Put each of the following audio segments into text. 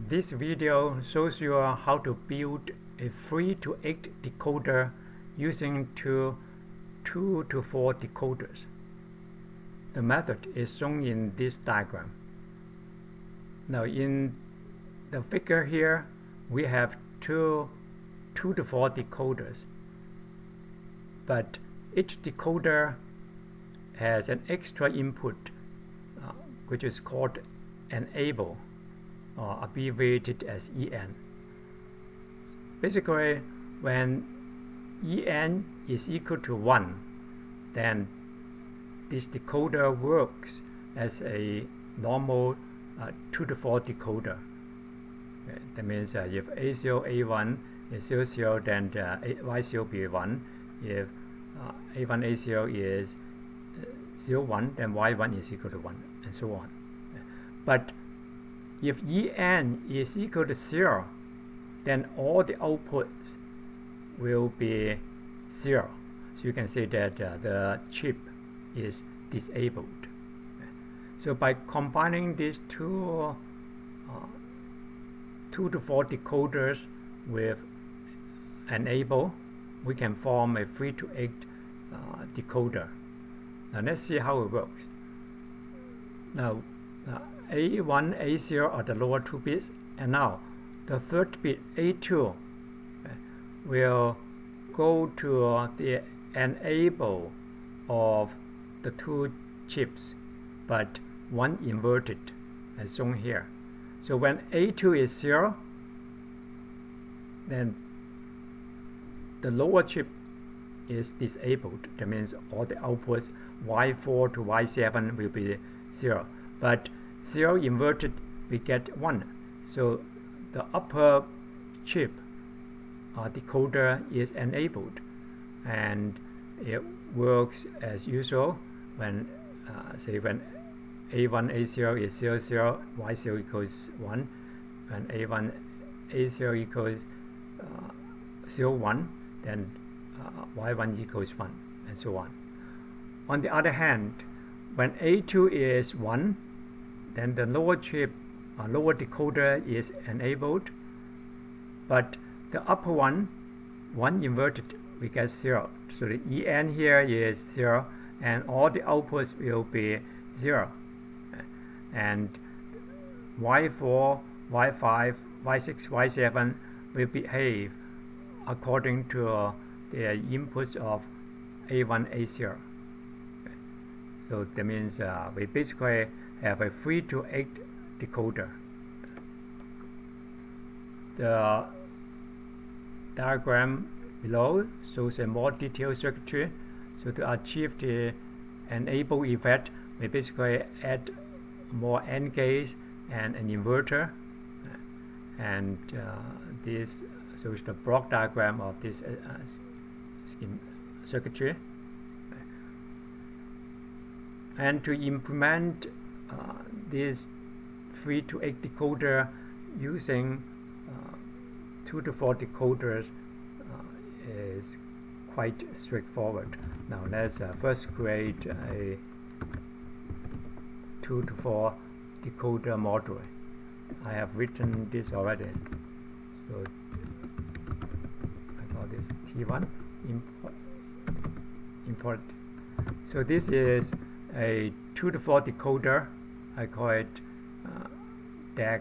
This video shows you how to build a 3 to 8 decoder using 2 to 4 decoders. The method is shown in this diagram. Now in the figure here, we have two to 4 decoders, but each decoder has an extra input which is called enable, or abbreviated as EN. Basically, when EN is equal to 1, then this decoder works as a normal 2 to 4 decoder. Okay. That means if A0, A1 is 0, 0, then Y0 will be 1. If A1, A0 is 0, 1, then Y1 is equal to 1, and so on. But if EN is equal to 0, then all the outputs will be 0. So you can say that the chip is disabled. So by combining these two to 4 decoders with enable, we can form a 3 to 8 decoder. Now let's see how it works. Now A1, A0 are the lower 2 bits, and now the third bit A2 will go to the enable of the 2 chips, but one inverted, as shown here. So when A2 is 0, then the lower chip is disabled. That means all the outputs Y4 to Y7 will be 0. But 0 inverted, we get 1. So the upper chip decoder is enabled, and it works as usual when say when A1, A0 is 0, 0, Y0 equals 1. When A1, A0 equals 0, 1, then Y1 equals 1, and so on. On the other hand, when A2 is 1, then the lower chip, lower decoder is enabled, but the upper one inverted, we get 0. So the EN here is 0, and all the outputs will be 0. And Y4, Y5, Y6, Y7 will behave according to the inputs of A1, A0. So that means we basically have a 3 to 8 decoder. The diagram below shows a more detailed circuitry. So to achieve the enable effect, we basically add more AND gates and an inverter. And this shows the block diagram of this circuitry. And to implement this 3 to 8 decoder using 2 to 4 decoders is quite straightforward. Now let's first create a 2 to 4 decoder module. I have written this already. So I call this T1 import. So this is a 2 to 4 decoder. I call it DEC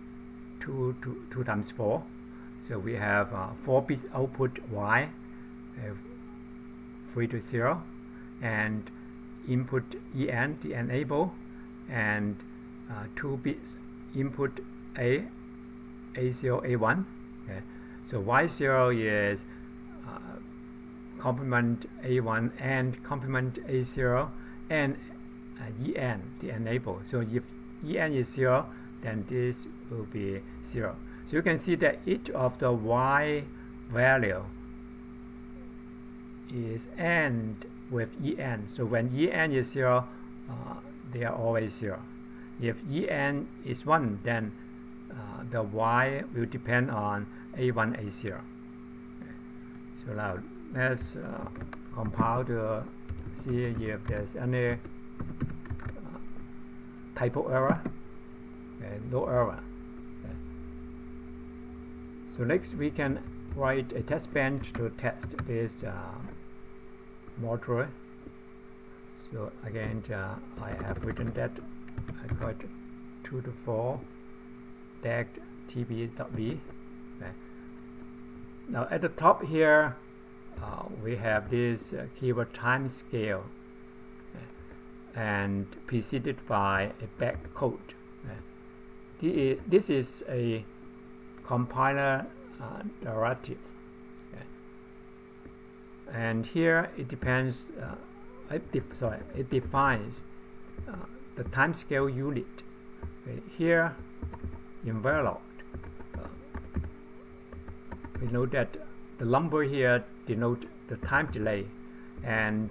2 times 4. So we have 4 bits output Y, 3 to 0, and input EN, the enable, and 2 bits input A0, A1. Okay. So Y0 is complement A1 and complement A0 and EN, the enable. So if EN is 0, then this will be 0. So you can see that each of the Y value is AND with EN. So when EN is 0, they are always 0. If EN is 1, then the Y will depend on A1, A0. Okay. So now let's compile to see if there's any typo error. Okay, no error. Okay. So next we can write a test bench to test this module. So again, I have written that I call it 2 to 4 dec tb.v. Okay. Now at the top here, we have this keyword time scale, and preceded by a back code. This is a compiler directive, and here it depends. It defines the time scale unit. Here in Verilog, we know that the number here denotes the time delay, and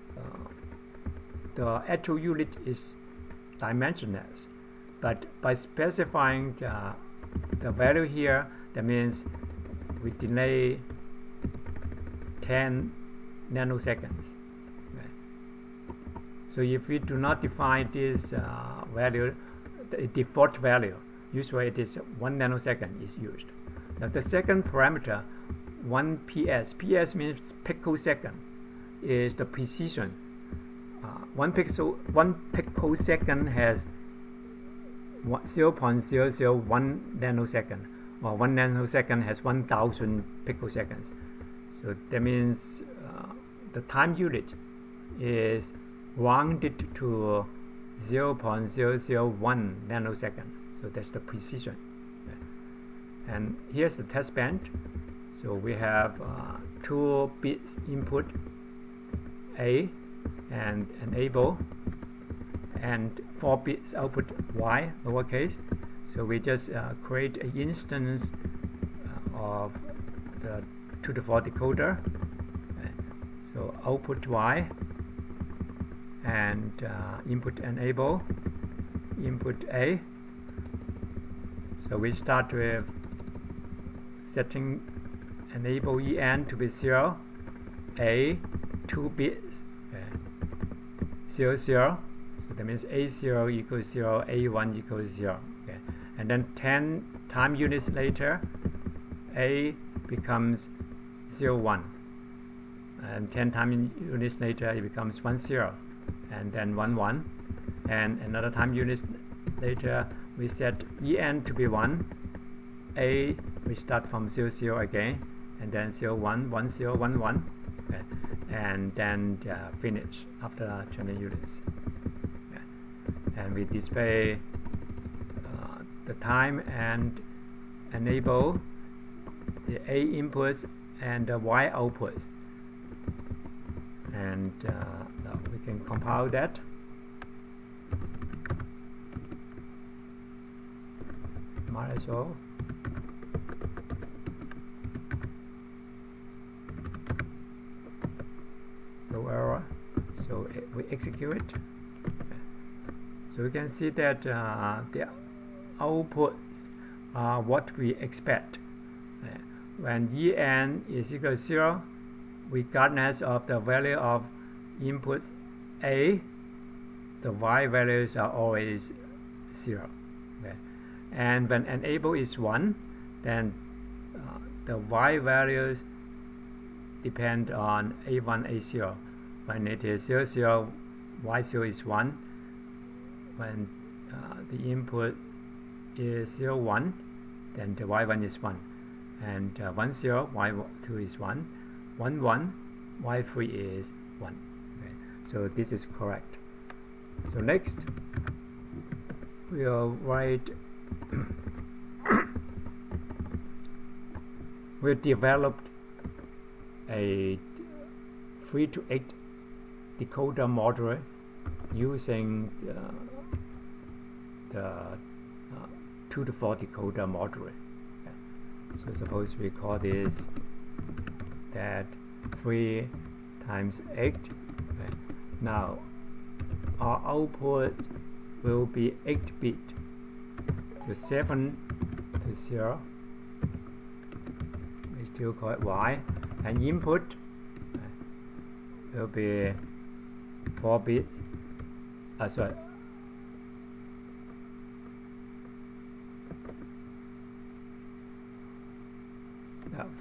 the actual unit is dimensionless. But by specifying the value here, that means we delay 10 nanoseconds. So if we do not define this value, the default value, usually it is 1 nanosecond is used. Now the second parameter, 1 ps. ps means picosecond, is the precision. 1 picosecond has 0.001 nanosecond, or 1 nanosecond has 1000 picoseconds. So that means the time unit is rounded to 0.001 nanosecond. So that's the precision. And here's the test bench. So we have 2 bits input A and enable, and 4 bits output Y lowercase. So we just create an instance of the 2 to 4 decoder. So output Y, and input enable, input A. So we start with setting enable EN to be 0, A 2 bits, 0 0. So that means A0 equals 0, A1 equals 0. Okay. And then 10 time units later, A becomes 0 1. And 10 time units later, it becomes 1 0. And then 1 1. And another time units later, we set EN to be 1. A, we start from 0 0 again. And then 0 1, 1 0, 1 1. Okay. And then finish after 20 units. And we display the time and enable the A inputs and the Y outputs. And now we can compile that. Might as well. No error. So we execute it. So we can see that the outputs are what we expect. When EN is equal to 0, regardless of the value of inputs A, the Y values are always 0. Okay. And when enable is 1, then the Y values depend on A1, A0. When it is 0, 0, Y0 is 1. When the input is 0, 1, then the Y1 is 1. And 1, 0, Y2 is 1. 1, 1, Y3 is 1. Okay. So this is correct. So next, we'll write, we developed a 3 to 8 decoder module using the 2 to 4 decoder module. So suppose we call this that 3 times 8. Okay. Now our output will be 8 bit, so 7 to 0. We still call it Y, and input will be 4 bits. Sorry.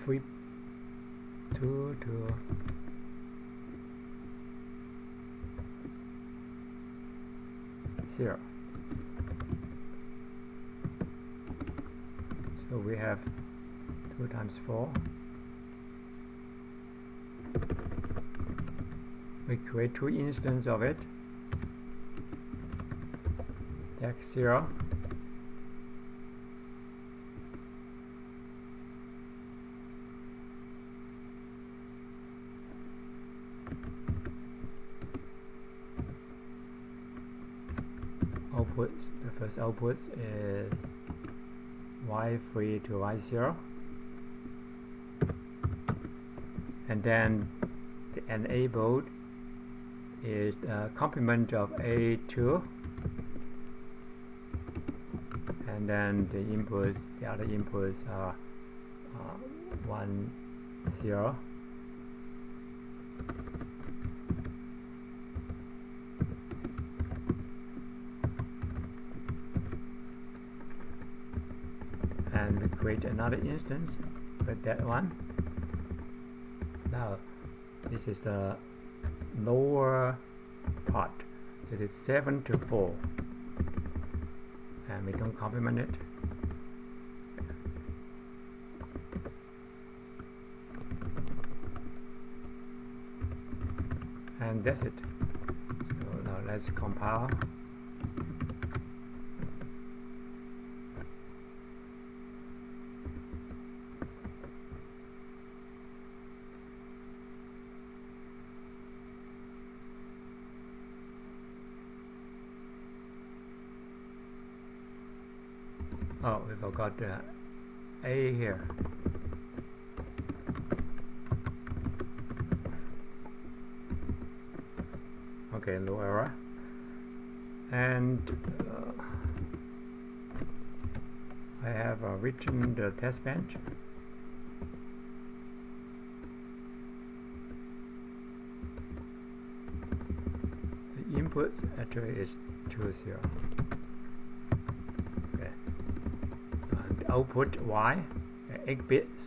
flip 2 to 0. So we have 2 times 4. We create 2 instances of it. Dec 0. Outputs. The first output is y3 to y0, and then the enabled is the complement of A2, and then the inputs, the other inputs are 1, 0. And we create another instance with that one. Now this is the lower part, so it's 7 to 4, and we don't complement it. And that's it. So now let's compile. Oh, we forgot the A here. Okay, no error. And I have written the test bench. The inputs actually is 2, 0. Output Y, 8 bits.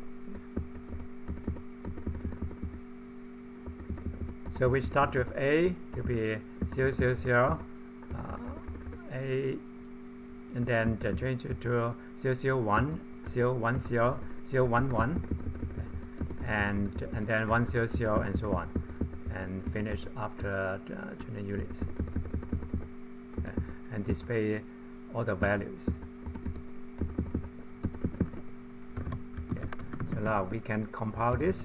So we start with A to be 0, 0, 0, A, and then change it to 0, 0, 1, 0, 1, 0, 0, 1, 1, and then 1, 0, 0, and so on, and finish after 20 units, and display all the values. Now we can compile this.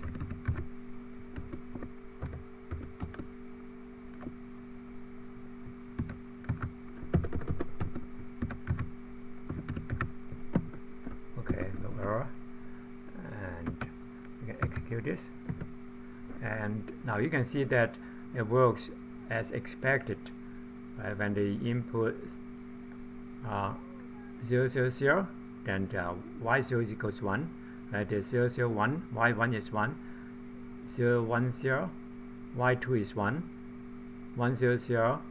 Okay, no error, and we can execute this. And now you can see that it works as expected. When the input 0, 0, 0, then y0 is equals 1. That is 0, 0, 1, y1 is 1, 0, 1, 0, y2 is 1, 1, 0, 0,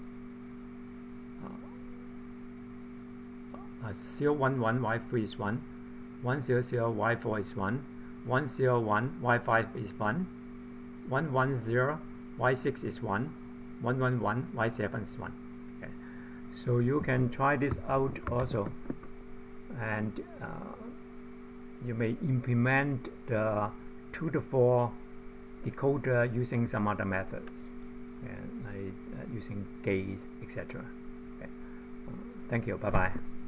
0, 1, 1, y3 is 1, 1, 0, 0, y4 is 1, 1, 0, 1, y5 is 1, 1, 1, 0, y6 is 1, 1, 1, 1, y7 is 1. Okay. So you can try this out also, and you may implement the 2 to 4 decoder using some other methods, like using gates, etc. Okay. Thank you. Bye bye.